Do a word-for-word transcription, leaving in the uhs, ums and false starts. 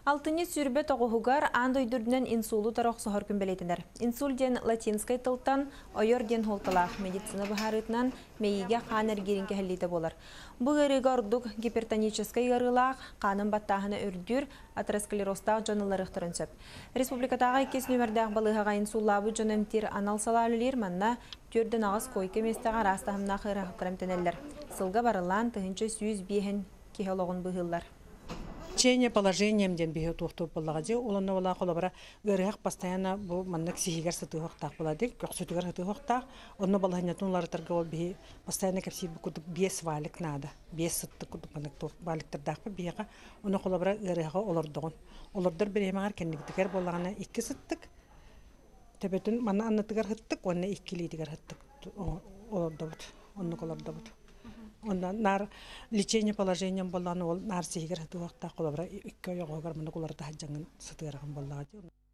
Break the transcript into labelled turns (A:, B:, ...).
A: Алтыны сүрбе тоғугар анд ойдурдунан инсулу тарох сохор күнбелетинер. Инсул ден латинскай тылтан ойор ден холталах медицина бахарытынан мейиге қанер геринке хәллейті болар. Бұл әрігі ордук гипертоническай гарылақ, қанын баттағына үрдүр, атеросклеростақ жанылары ықтырын сөп. Республикатаға екес нөмірдәқ балығаға инсуллабы жонымтир аналсала үлілер манна түрден ағыз койке местаға растағымна қырақтырым тенелер. Сылға барылан тұхынчы сүйіз бейхін кехологын бұғылар.
B: Чение положением ден бихе тухтуп боллагади уланна вала колобара гөрәк постоянно бу маннык сихигер сытыхтак буладык көксүтүгер сытыхтак онно балаһынятунлар торгол бихи постоянно кепси бу кутуп бес валик нада бес сытты кутуп маннык тур баликтырдак бихи онно колобара гөрәк олордогон олордор биремагар кенниктер боллагана икки сыттык тебетин манна аннатыгар хыттык онно иккилидигер хыттык олордобут онно колордобут. Ондан нар лечение положением болланы ол нар сигер хатуакта колобра иккө йогогар мына куларда хаҗаңын сытырган боллагы.